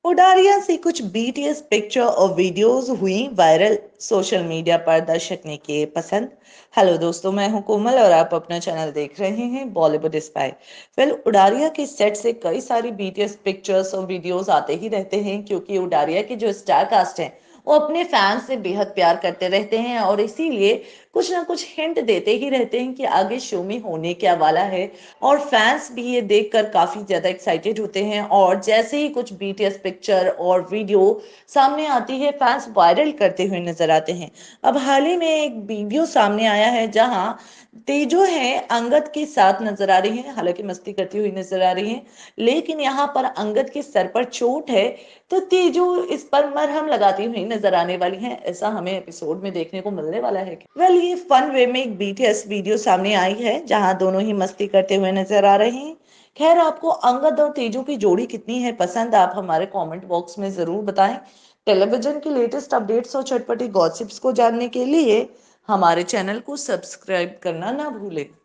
उडारिया से कुछ BTS picture और वीडियोस हुई वायरल। सोशल मीडिया पर दर्शक ने किए पसंद। हेलो दोस्तों, मैं हूं कोमल और आप अपना चैनल देख रहे हैं बॉलीवुड स्पाई। उडारिया के सेट से कई सारी बीटीएस पिक्चर्स और वीडियोस आते ही रहते हैं, क्योंकि उडारिया के जो स्टार कास्ट हैं वो अपने फैंस से बेहद प्यार करते रहते हैं और इसीलिए कुछ ना कुछ हिंट देते ही रहते हैं कि आगे शो में होने क्या वाला है। और फैंस भी ये देखकर काफी ज्यादा एक्साइटेड होते हैं और जैसे ही कुछ बीटीएस पिक्चर और वीडियो सामने आती है, फैंस वायरल करते हुए नजर आते हैं। अब हाल ही में एक वीडियो सामने आया है जहां तेजो है अंगद के साथ नजर आ रही है, हालांकि मस्ती करती हुई नजर आ रही है, लेकिन यहाँ पर अंगद के सर पर चोट है तो तेजो इस पर मरहम लगाती हुई नजर आने वाली है। ऐसा हमें एपिसोड में देखने को मिलने वाला है। ये फन वे में एक बीटीएस वीडियो सामने आई है जहां दोनों ही मस्ती करते हुए नजर आ रहे हैं। खैर, आपको अंगद और तेजो की जोड़ी कितनी है पसंद, आप हमारे कमेंट बॉक्स में जरूर बताएं। टेलीविजन की लेटेस्ट अपडेट्स और चटपटी गॉसिप्स को जानने के लिए हमारे चैनल को सब्सक्राइब करना ना भूलें।